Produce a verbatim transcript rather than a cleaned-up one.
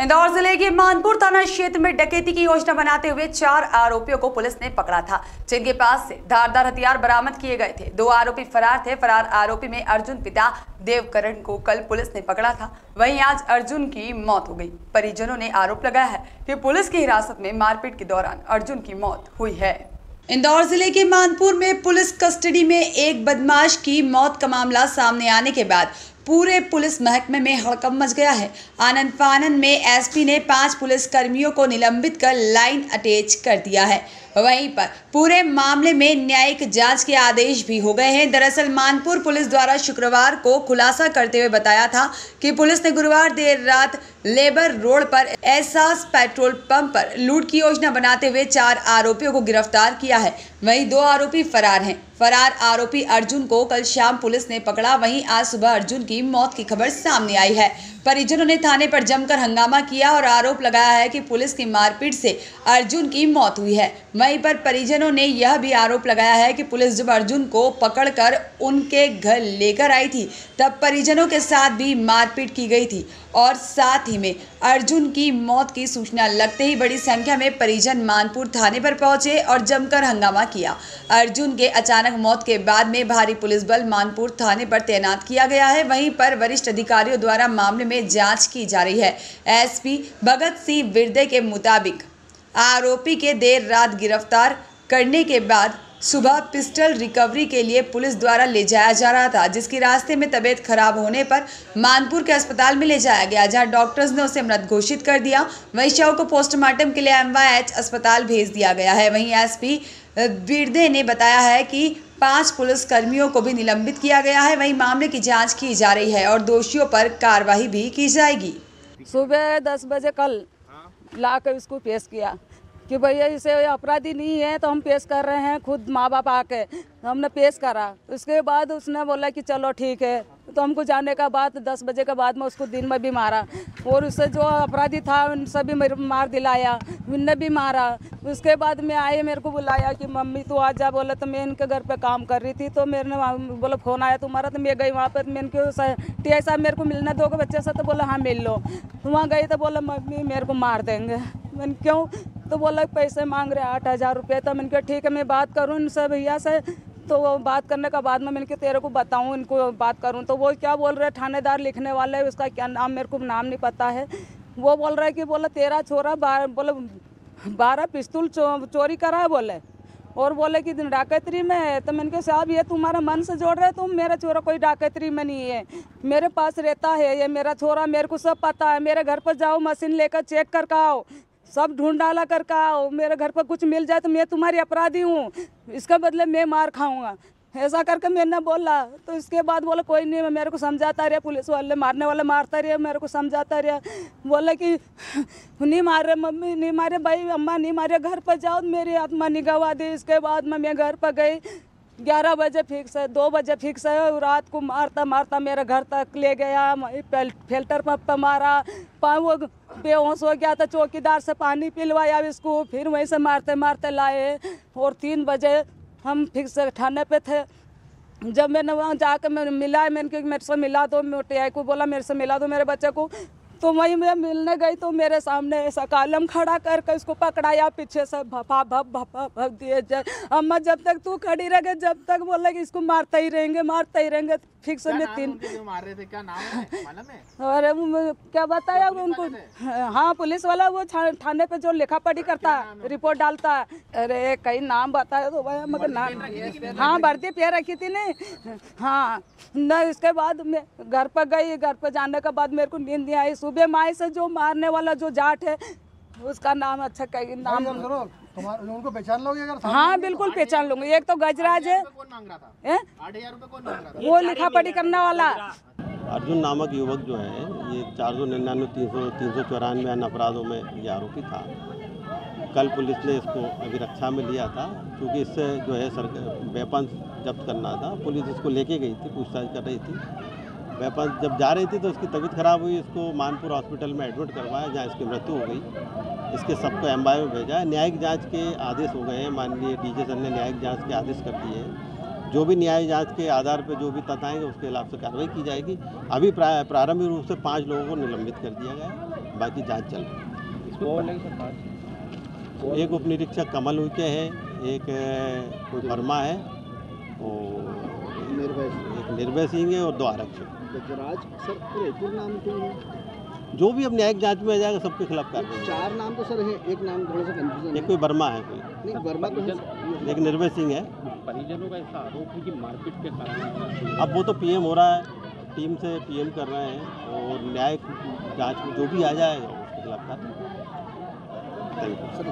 इंदौर जिले के मानपुर थाना क्षेत्र में डकैती की योजना बनाते हुए चार आरोपियों को पुलिस ने पकड़ा था, जिनके पास से धारदार हथियार बरामद किए गए थे। दो आरोपी फरार थे। फरार आरोपी में अर्जुन पिता देवकरण को कल पुलिस ने पकड़ा था। वहीं आज अर्जुन की मौत हो गई। परिजनों ने आरोप लगाया है कि पुलिस की हिरासत में मारपीट के दौरान अर्जुन की मौत हुई है। इंदौर जिले के मानपुर में पुलिस कस्टडी में एक बदमाश की मौत का मामला सामने आने के बाद पूरे पुलिस महकमे में हड़कंप मच गया है। आनंद फानन में एसपी ने पांच पुलिस कर्मियों को निलंबित कर लाइन अटैच कर दिया है। वहीं पर पूरे मामले में न्यायिक जांच के आदेश भी हो गए हैं। दरअसल मानपुर पुलिस द्वारा शुक्रवार को खुलासा करते हुए बताया था कि पुलिस ने गुरुवार देर रात लेबर रोड पर एहसास पेट्रोल पंप पर लूट की योजना बनाते हुए चार आरोपियों को गिरफ्तार किया है। वहीं दो आरोपी फरार हैं। फरार आरोपी अर्जुन को कल शाम पुलिस ने पकड़ा। वहीं आज सुबह अर्जुन की मौत की खबर सामने आई है। परिजनों ने थाने पर जमकर हंगामा किया और आरोप लगाया है कि पुलिस की मारपीट से अर्जुन की मौत हुई है। वहीं पर परिजनों ने यह भी आरोप लगाया है कि पुलिस जब अर्जुन को पकड़कर उनके घर लेकर आई थी तब परिजनों के साथ भी मारपीट की गई थी और साथ ही में अर्जुन की मौत की सूचना लगते ही बड़ी संख्या में परिजन मानपुर थाने पर पहुंचे और जमकर हंगामा किया। अर्जुन के अचानक मौत के बाद में भारी पुलिस बल मानपुर थाने पर तैनात किया गया है। वहीं पर वरिष्ठ अधिकारियों द्वारा मामले में जांच की जा रही है। एसपी भगत सिंह बिरदे के मुताबिक आरोपी के देर रात गिरफ्तार करने के बाद सुबह पिस्टल रिकवरी के लिए पुलिस द्वारा ले जाया जा रहा था, जिसकी रास्ते में तबीयत खराब होने पर मानपुर के अस्पताल में ले जाया गया, जहां डॉक्टर्स ने उसे मृत घोषित कर दिया। वहीं शव को पोस्टमार्टम के लिए एमवाईएच अस्पताल भेज दिया गया है। वहीं एसपी बिरदे ने बताया है कि पांच पुलिस कर्मियों को भी निलंबित किया गया है। वहीं मामले की जाँच की जा रही है और दोषियों पर कार्रवाई भी की जाएगी। सुबह दस बजे कल ला कर इसको पेश किया कि भैया इसे अपराधी नहीं है तो हम पेश कर रहे हैं। खुद माँ बाप आके हमने पेश करा। उसके बाद उसने बोला कि चलो ठीक है। तो हमको जाने का बाद दस बजे के बाद में उसको दिन में भी मारा और उससे जो अपराधी था उन सभी मेरे मार दिलाया, उनने भी मारा। उसके बाद में आए, मेरे को बुलाया कि मम्मी तू आ जा। बोला तो मैं इनके घर पे काम कर रही थी तो मेरे ने बोला फ़ोन आया तुम्हारा, तो मैं गई वहाँ पर। मैं इनके टी आई साहब मेरे को मिलना दो बच्चे से, तो बोला हाँ मिल लो। तो वहाँ गई तो बोला मम्मी मेरे को मार देंगे। मैंने क्यों? तो बोला पैसे मांग रहे आठ हज़ार रुपये। तो मैंने कहा ठीक है मैं बात करूँ इनसे भैया से। तो वो बात करने का बाद में मैंने तेरे को बताऊँ, इनको बात करूँ। तो वो क्या बोल रहे थानेदार लिखने वाले है, उसका क्या नाम मेरे को नाम नहीं पता है। वो बोल रहा है कि बोला तेरा छोरा बारह बोले बारह पिस्तौल चो, चोरी करा है बोले, और बोले कि डाकैतरी में है। तो मैंने कहा साहब ये तुम्हारा मन से जोड़ रहे हो तुम, मेरा छोरा कोई डाकैतरी में नहीं है, मेरे पास रहता है ये मेरा छोरा, मेरे को सब पता है। मेरे घर पर जाओ, मशीन लेकर चेक कर आओ, सब ढूंढ डाला कर आओ। मेरे घर पर कुछ मिल जाए तो मैं तुम्हारी अपराधी हूँ, इसका बदले मैं मार खाऊंगा, ऐसा करके मैंने बोला। तो इसके बाद बोला कोई नहीं, मेरे को समझाता रहा, पुलिस वाले मारने वाले मारता रहा, मेरे को समझाता रहा। बोला कि नहीं मार रहे मम्मी, नहीं मारे भाई, अम्मा नहीं मारे, घर पर जाओ, मेरी आत्मा निगवा दी। इसके बाद में मैं घर पर गई, ग्यारह बजे फिक्स है, दो बजे फिक्स है। रात को मारता मारता मेरे घर तक ले गया, फिल्टर पंप पर मारा, वो बेहोश हो गया था। चौकीदार से पानी पिलवाया इसको, फिर वहीं से मारते मारते लाए और तीन बजे हम फिक्स थाने पे थे। जब मैंने वहाँ जाकर मैं मिला, मैंने मेरे से मिला दो, टीआई को बोला मेरे से मिला दो मेरे बच्चे को। तो वहीं मैं मिलने गई तो मेरे सामने ऐसा कालम खड़ा करके उसको पकड़ाया, पीछे से भपा भप भपा भप दिए। अम्मा जब तक तू खड़ी रहे, जब तक बोला कि इसको मारते ही रहेंगे मारते ही रहेंगे। फिक्स में तीन मार रहे थे, क्या नाम है मालूम है? और क्या बताया उनको? हाँ पुलिस वाला वो थाने पे जो लिखा पढ़ी करता है, रिपोर्ट डालता है। अरे कई नाम बताया तो भाई मगर नाम, हाँ वर्दी पे रखी थी नहीं। हाँ न इसके बाद मैं घर पर गई, घर पर जाने के बाद मेरे को नींद नहीं आई। सुबह माई से जो मारने वाला जो जाट है उसका नाम अच्छा कहीं नाम उनको पहचान लोगे अगर? हाँ बिल्कुल पहचान लूंगी। एक तो गजराज है, कौन मांग रहा था? आठ हजार रुपये कौन मांग रहा था? वो लिखा पढ़ी करने वाला। अर्जुन नामक युवक जो है ये चार सौ निन्यानवे तीन सौ तीन सौ चौरानवे अन्य अपराधों में ये आरोपी था। कल पुलिस ने इसको अभिरक्षा में लिया था क्योंकि इससे जो है सरकार वेपन जब्त करना था। पुलिस इसको लेके गई थी, पूछताछ कर रही थी। वेपन जब जा रही थी तो उसकी तबीयत खराब हुई, इसको मानपुर हॉस्पिटल में एडमिट करवाया जहाँ इसकी मृत्यु हो गई। इसके सबको एमवाई में भेजा है। न्यायिक जांच के आदेश हो गए हैं, माननीय डीजे सर ने न्यायिक जांच के आदेश कर दिए हैं। जो भी न्यायिक जांच के आधार पर जो भी तथ्य आएंगे उसके खिलाफ से कार्रवाई की जाएगी। अभी प्रारंभिक रूप से पाँच लोगों को निलंबित कर दिया गया है। बाकी जांच चल रही है। एक उप निरीक्षक कमल उइके है, एक अ, कोई वर्मा है और एक निर्भय सिंह है और दो आरक्षक। राज सर पूरे पूर्ण नाम क्यों है? जो भी अब न्यायिक जांच में आ जाएगा सबके खिलाफ कार्रवाई। चार नाम तो सर है, एक नाम थोड़ा सा कंफ्यूजन एक कोई वर्मा है, कोई नहीं वर्मा तो है। एक निर्भय सिंह है। परिजनों का ऐसा आरोप है कि मारपीट के कारण अब वो तो पीएम हो रहा है, टीम से पीएम कर रहे हैं और न्यायिक जांच में जो भी आ जाएगा उसके खिलाफ कार्रवाई। Thank you.